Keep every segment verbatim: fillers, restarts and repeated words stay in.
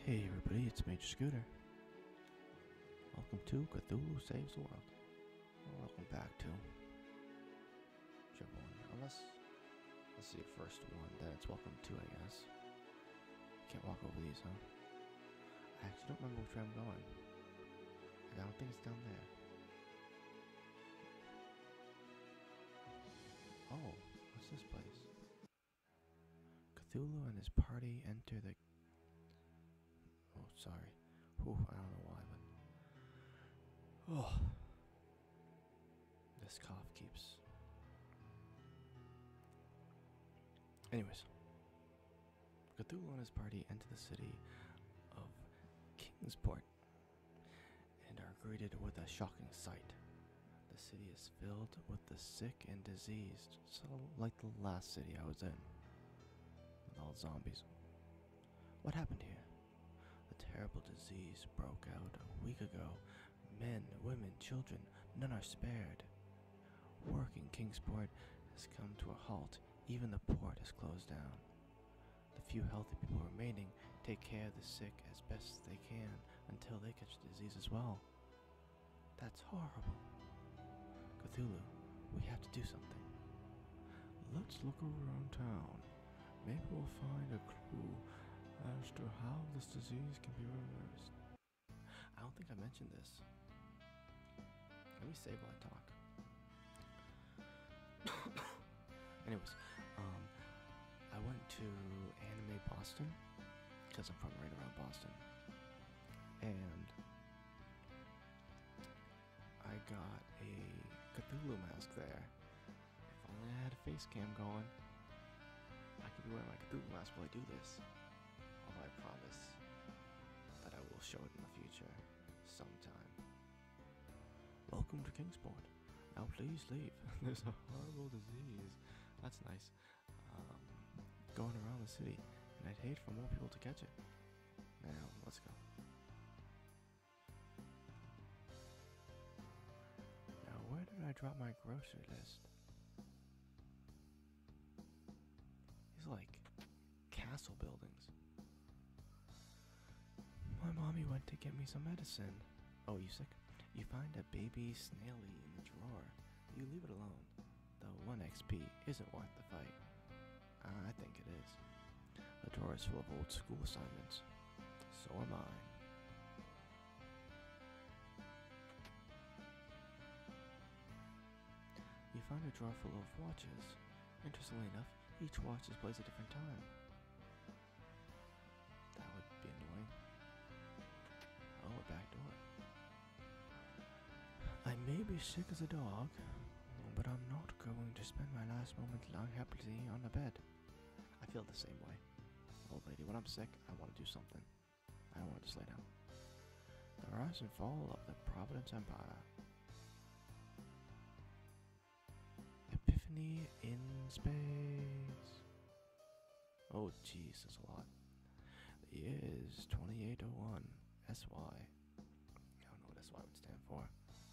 Hey everybody, it's Major Scooter. Welcome to Cthulhu Saves the World. Or welcome back to whichever one. Unless this is your first one, then it's welcome to, I guess. Can't walk over these, huh? I actually don't remember which way I'm going. I don't think it's down there. Oh, what's this place? Cthulhu and his party enter the... Oh, sorry. Ooh, I don't know why, but... Oh. This cough keeps... Anyways. Cthulhu and his party enter the city of Kingsport and are greeted with a shocking sight. The city is filled with the sick and diseased, so like the last city I was in, with all zombies. What happened here? A terrible disease broke out a week ago. Men, women, children, none are spared. Work in Kingsport has come to a halt. Even the port has closed down. The few healthy people remaining take care of the sick as best they can until they catch the disease as well. That's horrible. Cthulhu, we have to do something. Let's look around town. Maybe we'll find a clue as to how this disease can be reversed. I don't think I mentioned this. Let me save while I talk. Anyways, um, I went to Anime Boston, because I'm from right around Boston, and I got a Cthulhu mask there. If only I had a face cam going, I could be wearing my Cthulhu mask while I do this. Although I promise that I will show it in the future, sometime. Welcome to Kingsport. Now please leave. There's a horrible disease. That's nice. Um, going around the city, and I'd hate for more people to catch it. Now, let's go. Now, where did I drop my grocery list? These are like castle buildings. My mommy went to get me some medicine. Oh, you sick? You find a baby snaily in the drawer. You leave it alone. The one X P isn't worth the fight. Uh, I think it is. The drawer is full of old school assignments. So are mine. You find a drawer full of watches. Interestingly enough, each watch displays a different time. That would be annoying. Oh, a back door. I may be sick as a dog, but I'm not going to spend my last moments lying happily on the bed. I feel the same way. Old lady, when I'm sick, I want to do something. I don't want to just lay down. The rise and fall of the Providence Empire. Epiphany in space. Oh, jeez, that's a lot. The year is twenty-eight oh one. S Y. I don't know what S Y would stand for.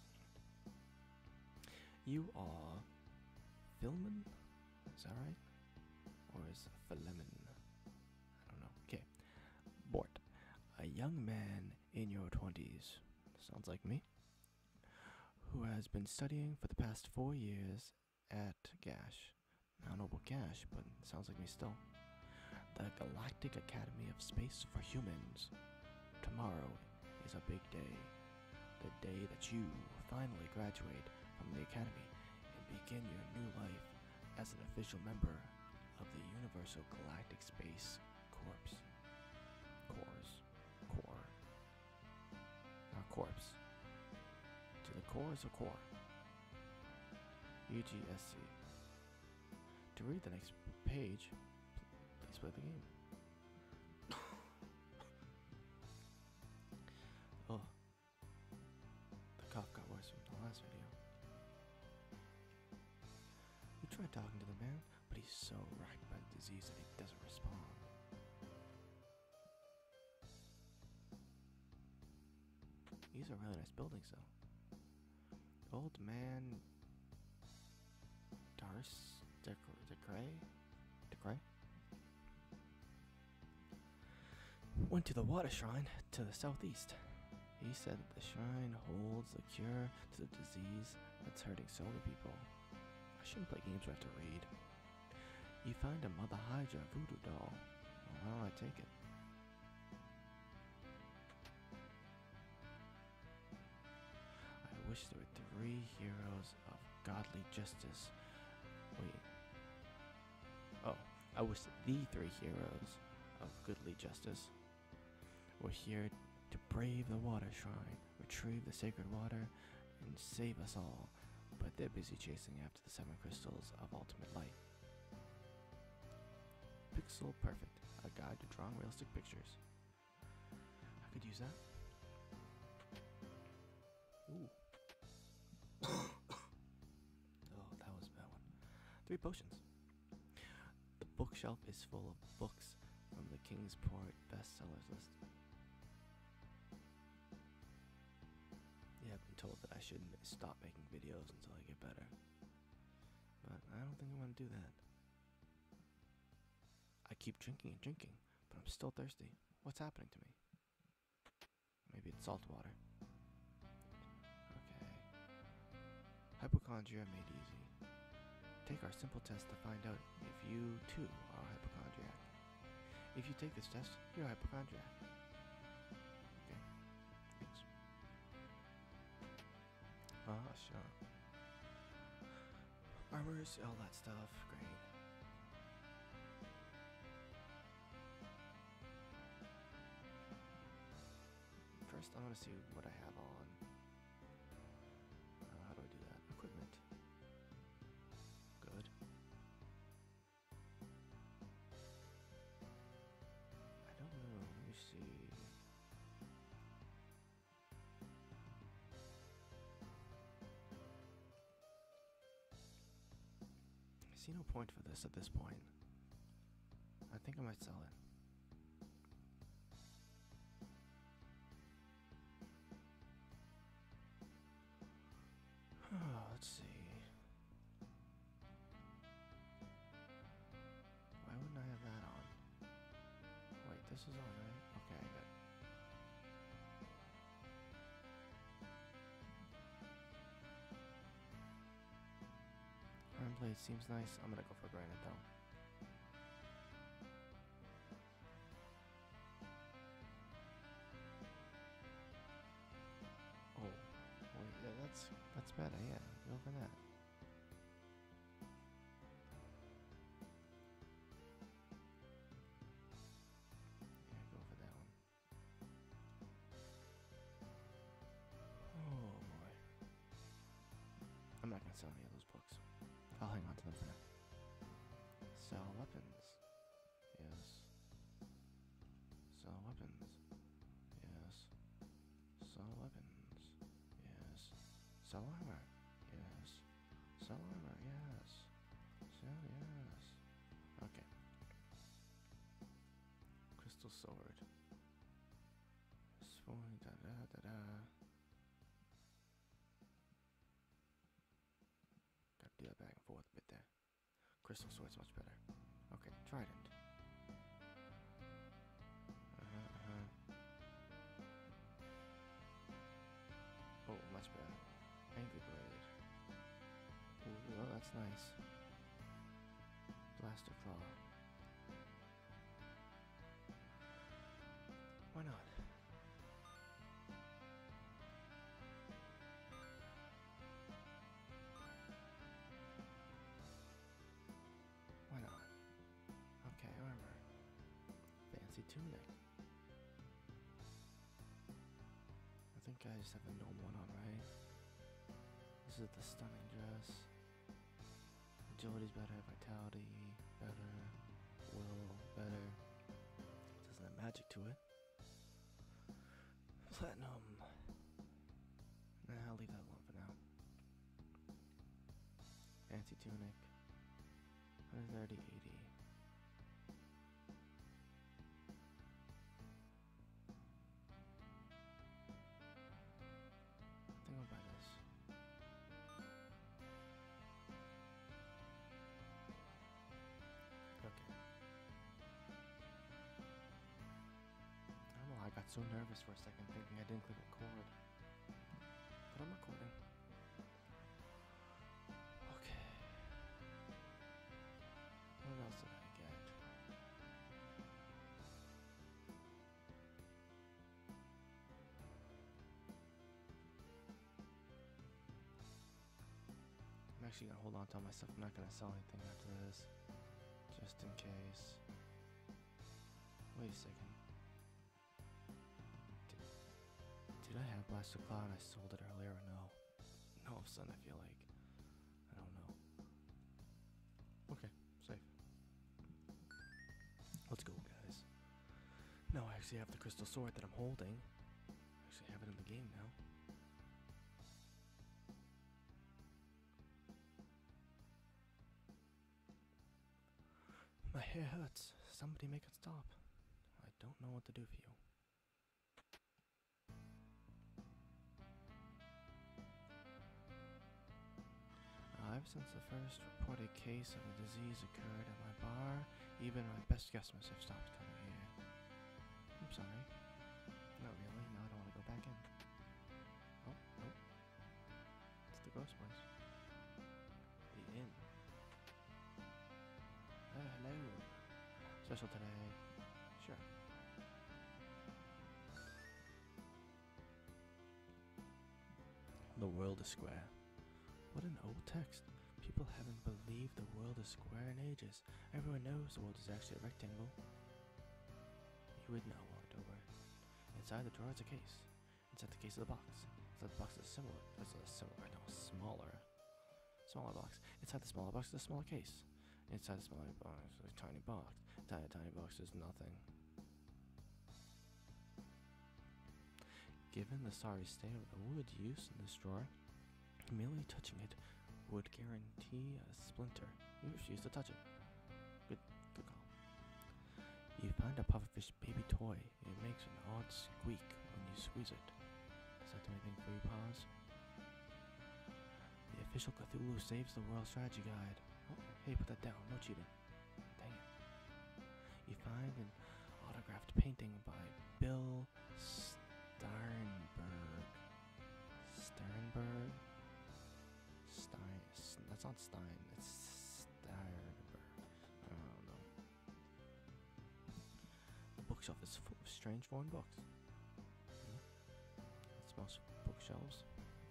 You are Philemon? Is that right? Or is it Philemon? I don't know. Okay. Bort. A young man in your twenties. Sounds like me. Who has been studying for the past four years at Gash. I don't know about Gash, but it sounds like me still. The Galactic Academy of Space for Humans. Tomorrow is a big day. The day that you finally graduate from the Academy and begin your new life as an official member of the Universal Galactic Space Corps. Corps. Corps. Not corpse. To the cores or core. U G S C. To read the next page, please play the game. Oh. The cough got worse from the last video. We tried talking to the man, but he's so racked by the disease that he doesn't respond. These are really nice buildings, though. Old man Darce DeCray? DeCray? went to the water shrine to the southeast. He said that the shrine holds the cure to the disease that's hurting so many people. I shouldn't play games where I have to read. You find a Mother Hydra voodoo doll. Well, why don't I take it? I wish there were three heroes of godly justice. Wait. Oh, I wish the three heroes of goodly justice were here to brave the water shrine, retrieve the sacred water, and save us all. But they're busy chasing after the seven crystals of ultimate light. Pixel Perfect, a guide to drawing realistic pictures. I could use that. Ooh. Oh, that was a bad one. Three potions. The bookshelf is full of books from the Kingsport bestsellers list. Yeah, I've been told that I should stop making videos until I get better. But I don't think I want to do that. I keep drinking and drinking, but I'm still thirsty. What's happening to me? Maybe it's salt water. Okay. Hypochondria made easy. Take our simple test to find out if you, too, are a hypochondriac. If you take this test, you're a hypochondriac. Okay. Thanks. Ah, sure. Armors, all that stuff. Great. First, I want to see what I have on. Uh, how do I do that? Equipment. Good. I don't know. Let me see. I see no point for this at this point. I think I might sell it. Let's see. Why wouldn't I have that on? Wait, this is on, right? Okay, I got it. Iron Blade seems nice. I'm gonna go for granite though. Oh, wait, yeah, that's that's better. Yeah, go for that. Yeah, go for that one. Oh boy, I'm not gonna sell any of those books. I'll hang on to them for now. Sell weapons. Yes. Sell weapons. Yes. Sell weapons. Yes. Sell armor. Yes. Sell armor. Yes. Sell, yes. Okay. Crystal sword. Sword. Da da da da. Gotta do that back and forth a bit there. Crystal sword's much better. Okay, trident. Uh-huh, uh-huh. Oh, much better. Angry blade. Ooh, oh, that's nice. Blaster claw. Why not? Why not? Okay, armor. Fancy tunic. I think I just have a normal one on, right? This is the stunning dress. Agility's better, vitality better, will better. Doesn't have magic to it. Platinum. Nah, I'll leave that one for now. Fancy tunic. one thirty, eighty. I think I'll buy this. Okay. so nervous for a second, thinking I didn't click record. But I'm recording. Okay. What else did I get? I'm actually gonna hold on to all my stuff. I'm not gonna sell anything after this. Just in case. Wait a second. Did, did I have Blaster Claw and I sold it earlier or no? No, all of a sudden I feel like I don't know. Okay, safe. Let's go, guys. Now I actually have the crystal sword that I'm holding. I actually have it in the game now. My hair hurts. Somebody make it stop. I don't know what to do for you. Uh, ever since the first reported case of a disease occurred at my bar, even my best customers have stopped coming here. I'm sorry. Not really. Now I don't want to go back in. Oh, nope. It's the ghost place. The inn. Oh, hello. Special today. Sure. The world is square. What an old text. People haven't believed the world is square in ages. Everyone knows the world is actually a rectangle. You would know, October. Inside the drawer is a case. Inside the case is a box. Inside the box is similar. It's a similar, no, smaller. Smaller box. Inside the smaller box is a smaller case. Inside the smaller box is a tiny box. Inside the tiny box is nothing. Given the sorry state of the wood used in this drawer, merely touching it would guarantee a splinter. You refuse to touch it. Good, good call. You find a pufferfish baby toy. It makes an odd squeak when you squeeze it. Does that do anything for you, Paws? The official Cthulhu Saves the World strategy guide. Oh, hey, put that down. No cheating. Dang it. You find an autographed painting by Bill Sternberg. Sternberg? Stein. That's not Stein. It's Sternberg. I don't know. The bookshelf is full of strange foreign books. Hmm? That's most bookshelves.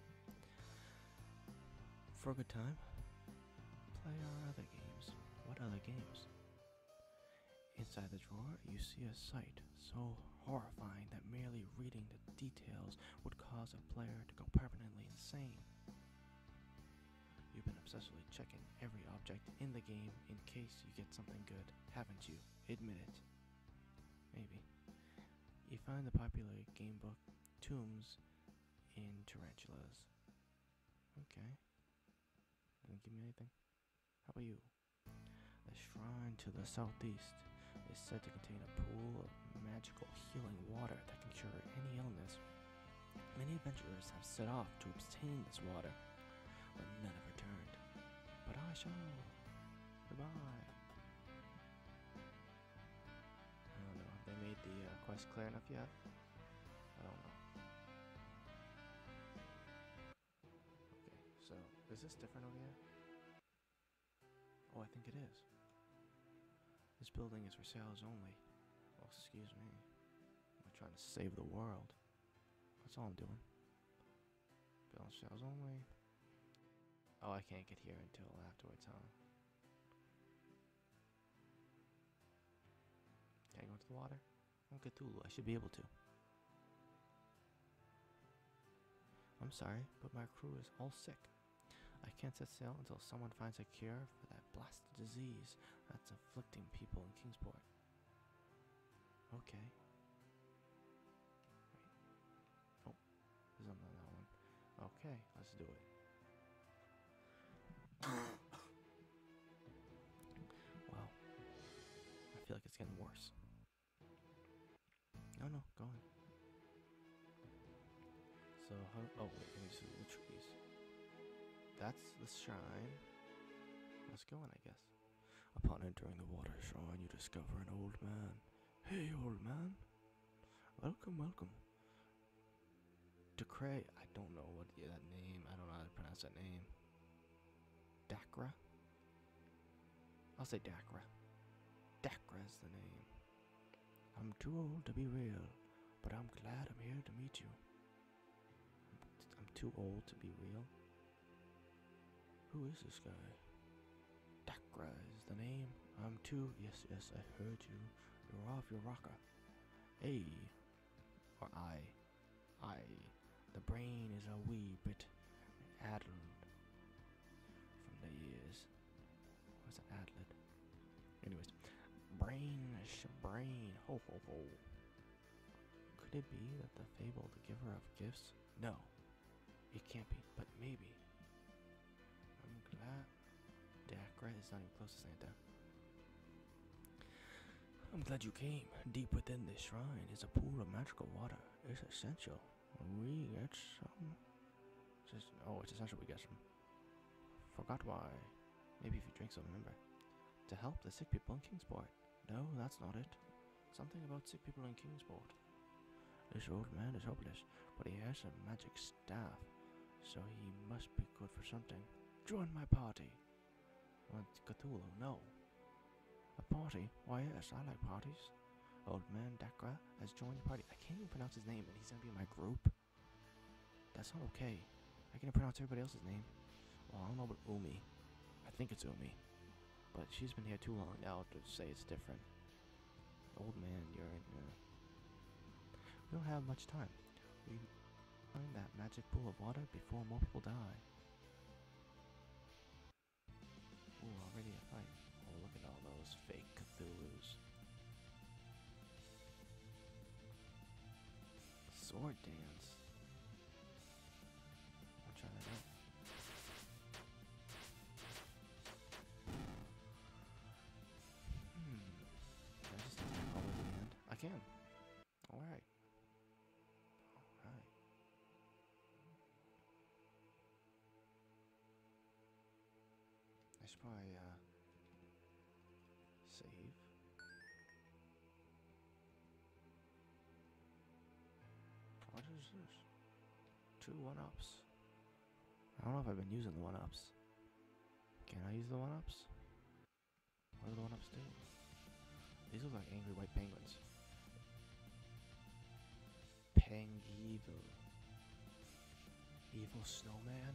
For a good time, play our other games. What other games? Inside the drawer, you see a sight so horrifying that merely reading the details would cause a player to go permanently insane. You've been obsessively checking every object in the game in case you get something good, haven't you? Admit it. Maybe. You find the popular game book Tombs in Tarantulas. Okay. Doesn't give me anything. How about you? The shrine to the southeast is said to contain a pool of magical healing water that can cure any illness. Many adventurers have set off to obtain this water, but none have returned. But I shall. Goodbye. I don't know. Have they made the uh, quest clear enough yet? I don't know. Okay, so is this different over here? Oh, I think it is. This building is for sales only. Oh, excuse me. I'm trying to save the world. That's all I'm doing. Building sales only. Oh, I can't get here until afterwards, huh? Can I go into the water? I'm Cthulhu. I should be able to. I'm sorry, but my crew is all sick. I can't set sail until someone finds a cure for that blasted disease that's afflicting people in Kingsport. Okay. Wait. Oh, there's another one. Okay, let's do it. Wow. I feel like it's getting worse. No, no, go on. So, how, oh wait, let me see the trees. That's the shrine. Let's go in, I guess. Upon entering the water shrine, you discover an old man. Hey, old man. Welcome, welcome. Decray, I don't know what yeah, that name, I don't know how to pronounce that name. Dakra? I'll say Dakra. Dakra is the name. I'm too old to be real, but I'm glad I'm here to meet you. I'm too old to be real? Who is this guy? Dakra is the name. I'm too. Yes, yes, I heard you. You're off your rocker. Hey. Or I. I. The brain is a wee bit addled from the years. What's that, addled? Anyways. Brain, brain. Ho, ho, ho. Could it be that the fable, the giver of gifts? No. It can't be, but maybe. I'm glad. Dakra is not even close to Santa. I'm glad you came. Deep within this shrine is a pool of magical water. It's essential. We get some. Just oh, it's essential we get some. Forgot why. Maybe if you drink some, remember. To help the sick people in Kingsport. No, that's not it. Something about sick people in Kingsport. This old man is hopeless, but he has a magic staff, so he must be good for something. Join my party. What, Cthulhu? No. A party? Why yes, I like parties. Old man Dakra has joined the party. I can't even pronounce his name, and he's gonna be in my group. That's not okay. I can pronounce everybody else's name. Well, I don't know about Umi. I think it's Umi. But she's been here too long now to say it's different. Old man, you're in. Uh, we don't have much time. We find that magic pool of water before more people die. Ooh, already a fight. Oh, look at all those fake Cthulhus. Sword dance. I'll try that out. Hmm. Can I just attack all the way to the end? I can. Alright. Alright. I should probably, uh, save. What is this? Two one-ups. I don't know if I've been using the one-ups. Can I use the one-ups? What do the one-ups do? These look like angry white penguins. Pengeevil. Evil snowman?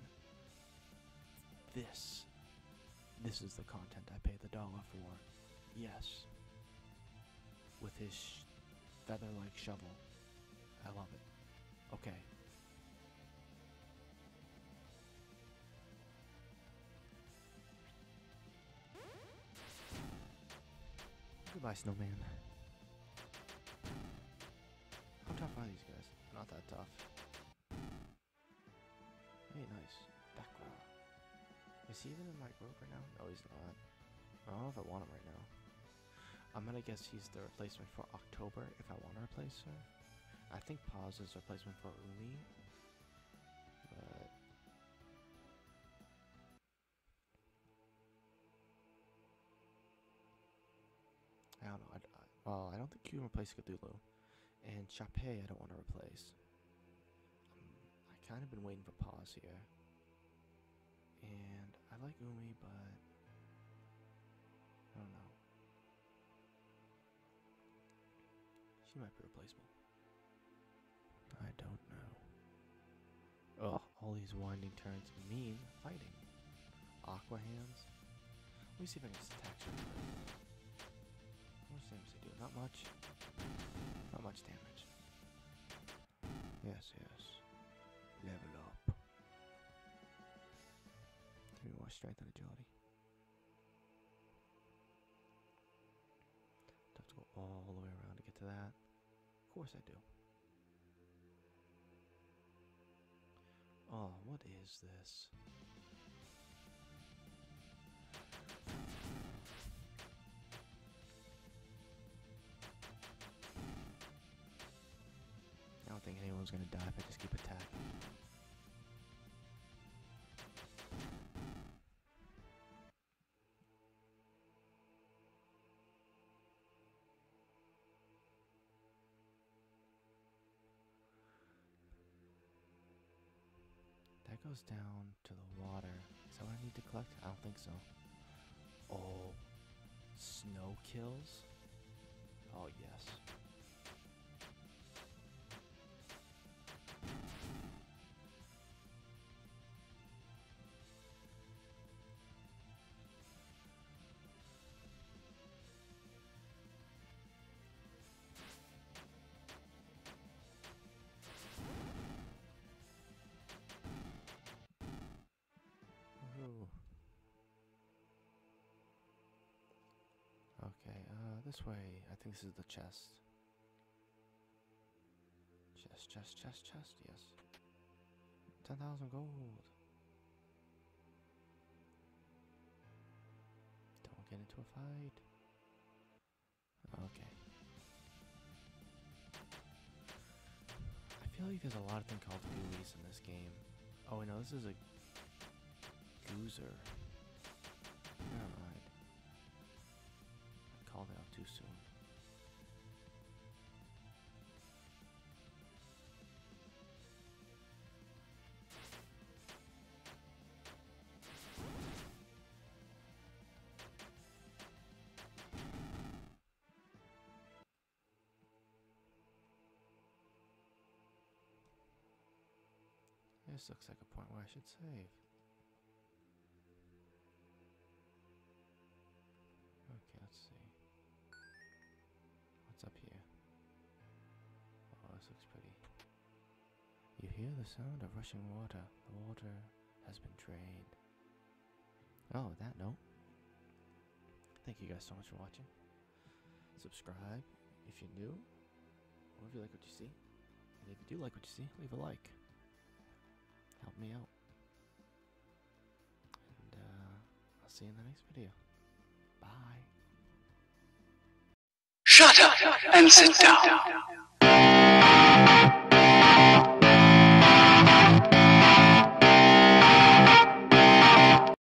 This. This is the content I pay the dollar for. Yes. With his sh feather-like shovel. I love it. Okay. Goodbye, snowman. How tough are these guys? Not that tough. Hey, nice. Dakra. Is he even in my group right now? No, he's not. I don't know if I want him right now. I'm gonna guess he's the replacement for October if I want to replace her. I think Paz is a replacement for Umi. But I don't know. I, I, well, I don't think you can replace Cthulhu. And Chapé I don't want to replace. Um, I kind of been waiting for Paz here. And I like Umi, but I don't know. She might be replaceable. I don't know. Ugh, all these winding turns mean fighting. Aqua hands. Let me see if I can just attack you. How much damage they do? Not much. Not much damage. Yes, yes. Level up. Give me more strength and agility. Do I have to go all the way around to get to that? Of course I do. Oh, what is this? I don't think anyone's gonna die if I just keep attacking. goes down to the water. Is that what I need to collect? I don't think so. Oh, snow kills? Oh, yes. Ooh. Okay, uh, this way. I think this is the chest. Chest, chest, chest, chest, yes. ten thousand gold. Don't get into a fight. Okay. I feel like there's a lot of things called gooeys in this game. Oh, no, this is a goozer. Never mind. I called it out too soon. This looks like a point where I should save. Okay, let's see. What's up here? Oh, this looks pretty. You hear the sound of rushing water. The water has been drained. Oh, that note. Thank you guys so much for watching. Subscribe if you're new, or if you like what you see. And if you do like what you see, leave a like. Help me out. And uh, I'll see you in the next video. Bye. Shut up and sit down.